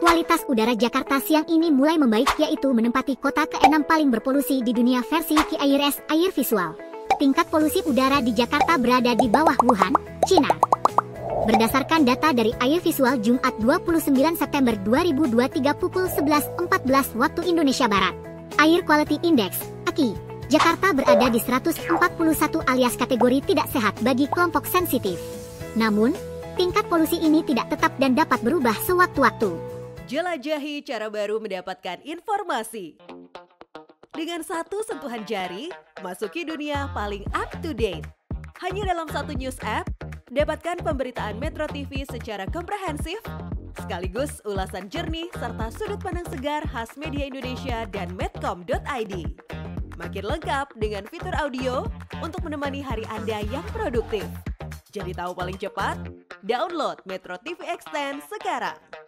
Kualitas udara Jakarta siang ini mulai membaik, yaitu menempati kota ke-6 paling berpolusi di dunia versi QAIRS Air Visual. Tingkat polusi udara di Jakarta berada di bawah Wuhan, Cina. Berdasarkan data dari Air Visual Jumat 29 September 2023 pukul 11.14 waktu Indonesia Barat. Air Quality Index, AQI, Jakarta berada di 141 alias kategori tidak sehat bagi kelompok sensitif. Namun, tingkat polusi ini tidak tetap dan dapat berubah sewaktu-waktu. Jelajahi cara baru mendapatkan informasi. Dengan satu sentuhan jari, masuki dunia paling up to date. Hanya dalam satu news app, dapatkan pemberitaan Metro TV secara komprehensif, sekaligus ulasan jernih serta sudut pandang segar khas media Indonesia dan medcom.id. Makin lengkap dengan fitur audio untuk menemani hari Anda yang produktif. Jadi tahu paling cepat? Download Metro TV Extend sekarang.